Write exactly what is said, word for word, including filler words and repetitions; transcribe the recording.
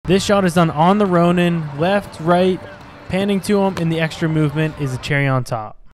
This shot is done on the Ronin, left, right, panning to him, and the extra movement is a cherry on top.